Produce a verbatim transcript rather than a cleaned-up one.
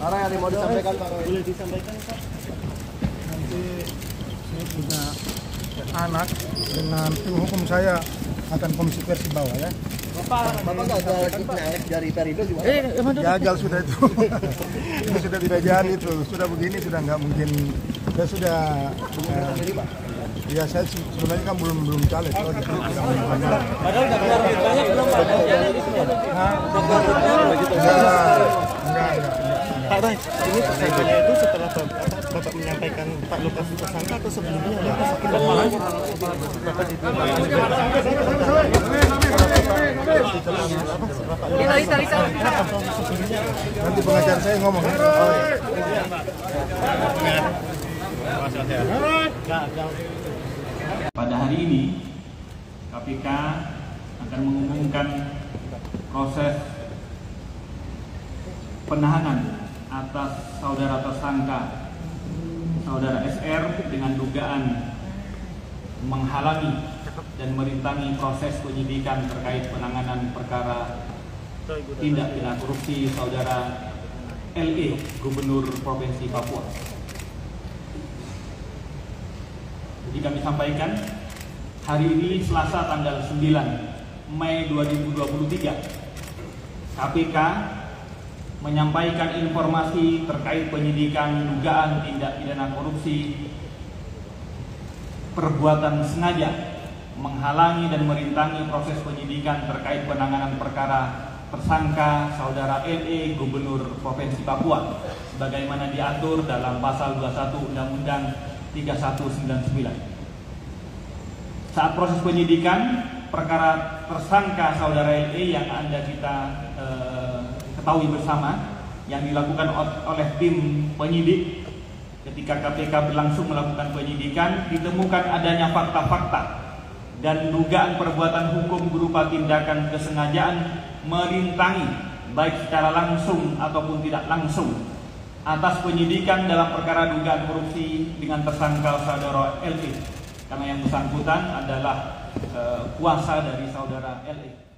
Orang yang mau disampaikan Pak Roy. Boleh disampaikan Pak? Nanti saya punya anak dengan tim hukum saya akan komisi pers di bawah ya. Bapak, Bapak gagal naik dari Perindo gimana? Eh, emang Gagal sudah itu. Ini sudah tidak jadi itu. Sudah begini sudah nggak mungkin. Saya sudah. Eh, ya saya se- sebenarnya kan belum belum caleg. Oh, jadi tidak mungkin banyak. Padahal udah keluar duit banyak belum Pak? Jadi semua. Hah? Udah keluar duitnya begitu. Enggak, enggak, enggak, enggak. Pak Roy, ini tersangkanya itu setelah Bapak, apa, Bapak menyampaikan Pak Lukas tersangka atau sebelumnya ada sakit kepala? Bapak itu Nanti pengacara saya ngomong. Oh, ya. Pada hari ini K P K akan mengumumkan proses penahanan atas saudara tersangka saudara S R dengan dugaan menghalangi dan merintangi proses penyidikan terkait penanganan perkara tindak pidana korupsi saudara L E, Gubernur Provinsi Papua. Jadi kami sampaikan hari ini Selasa tanggal sembilan Mei dua ribu dua puluh tiga, K P K menyampaikan informasi terkait penyidikan dugaan tindak pidana korupsi perbuatan sengaja menghalangi dan merintangi proses penyidikan terkait penanganan perkara tersangka saudara L E, Gubernur Provinsi Papua sebagaimana diatur dalam pasal dua puluh satu Undang-Undang tiga satu sembilan sembilan. Saat proses penyidikan perkara tersangka saudara L E yang Anda kita eh, ketahui bersama yang dilakukan oleh tim penyidik ketika K P K berlangsung melakukan penyidikan, ditemukan adanya fakta-fakta dan dugaan perbuatan hukum berupa tindakan kesengajaan merintangi baik secara langsung ataupun tidak langsung atas penyidikan dalam perkara dugaan korupsi dengan tersangka saudara L E, karena yang bersangkutan adalah e, kuasa dari saudara L E.